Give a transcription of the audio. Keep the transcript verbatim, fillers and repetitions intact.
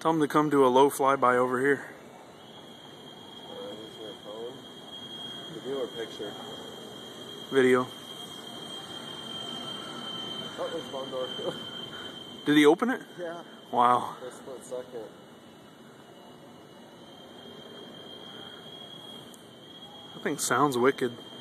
Tell them to come do a low flyby over here. Alright, here's my phone. Video or picture? Video. Oh, there's phone door. Did he open it? Yeah. Wow. For a split second. That thing sounds wicked.